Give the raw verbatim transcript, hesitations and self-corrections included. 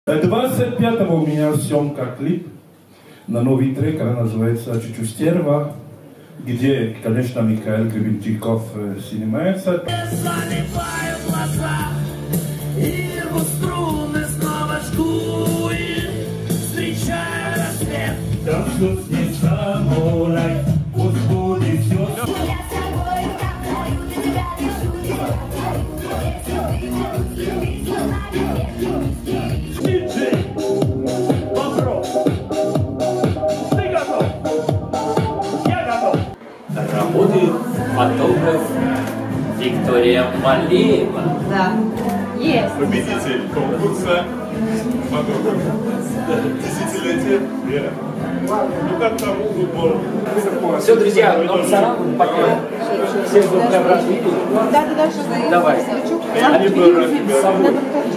двадцать пятого у меня съемка клип на новый трек, она называется «Чуть-чуть стерва», где, конечно, Михаил Гребенщиков снимается. Заливаю глаза, и рву струны снова жгу, и встречаю рассвет. Так что снится морай, Господи, все. Диджей, Бобров, ты готов? Я готов. Работает фотограф Виктория Малеева. Да, есть. Победитель конкурса фотограф. Десятилетие. Вера. Ну как там футбол? Все, друзья, новый сарам, пока. Всех добрых видео. Да, ты дальше. Давай. Я не был рад тебя.